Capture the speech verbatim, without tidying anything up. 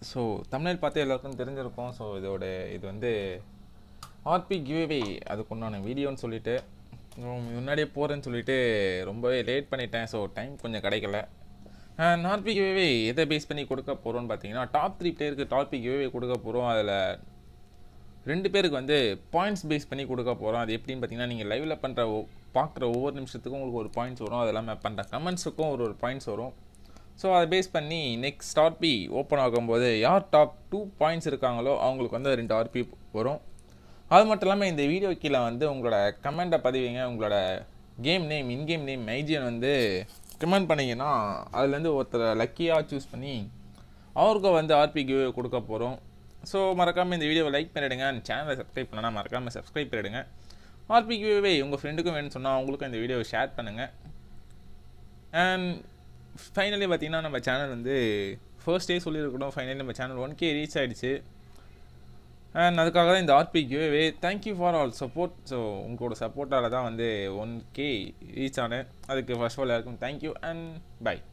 So Tamil பார்த்து எல்லாருக்கும் தெரிஞ்சிருக்கும். ஸோ இதோட இது வந்து ஆர்பி கிவ்அவே அதுக்கு உண்டான வீடியோன்னு சொல்லிட்டு முன்னாடியே போகிறேன்னு சொல்லிட்டு ரொம்பவே லேட் பண்ணிட்டேன். ஸோ டைம் கொஞ்சம் கிடைக்கல. அண்ட் ஆர்பி கிவ்அவே எதை பேஸ் பண்ணி கொடுக்க போகிறோன்னு பார்த்தீங்கன்னா டாப் த்ரீ பிளேயருக்கு டாப் கிவ்அவே கொடுக்க போகிறோம். அதில் ரெண்டு பேருக்கு வந்து பாயிண்ட்ஸ் பேஸ் பண்ணி கொடுக்க போகிறோம். அது எப்படின்னு பார்த்தீங்கன்னா நீங்கள் லைவில் பண்ணுற பார்க்குற ஒவ்வொரு நிமிஷத்துக்கும் உங்களுக்கு ஒரு பாயிண்ட்ஸ் வரும். அது இல்லாமல் பண்ணுற கமெண்ட்ஸுக்கும் ஒரு ஒரு பாயிண்ட்ஸ் வரும். ஸோ அதை பேஸ் பண்ணி நெக்ஸ்ட் ஆர்பி ஓப்பன் ஆகும்போது யார் டாப் டூ பாயிண்ட்ஸ் இருக்காங்களோ அவங்களுக்கு வந்து ரெண்டு ஆர்பி வரும். அது மட்டும் இல்லாமல் இந்த வீடியோ கீழே வந்து உங்களோட கமெண்ட்டை பதிவிங்க. உங்களோட கேம் நேம் இன்கேம் நேம் மைஜியன் வந்து கமெண்ட் பண்ணிங்கன்னா அதுலேருந்து ஒருத்தரை லக்கியாக சூஸ் பண்ணி அவருக்கு வந்து ஆர்பி கிவ்அவே கொடுக்க போகிறோம். ஸோ மறக்காமல் இந்த வீடியோவை லைக் பண்ணிவிடுங்க. அண்ட் சேனலை சப்ஸ்கிரைப் பண்ணலாம் மறக்காமல் சப்ஸ்கிரைப் பண்ணிவிடுங்க. ஆர்பி கிவ்அவே உங்கள் ஃப்ரெண்டுக்கும் வேணும்னு சொன்னால் அவங்களுக்கும் இந்த வீடியோவை ஷேர் பண்ணுங்கள். அண்ட் ஃபைனலி பார்த்தீங்கன்னா நம்ம சேனல் வந்து ஃபர்ஸ்ட் டே சொல்லியிருக்கணும். ஃபைனலி நம்ம சேனல் ஒன் கே ரீச் ஆகிடுச்சு. அண்ட் அதுக்காக தான் இந்த RP giveaway. Thank you for all support. So உங்களோட சப்போர்ட்டால் தான் வந்து ஒன் கே ரீச் ஆனேன். அதுக்கு ஃபர்ஸ்ட் ஆஃப் ஆல் எல்லாருக்கும் தேங்க்யூ அண்ட் பை.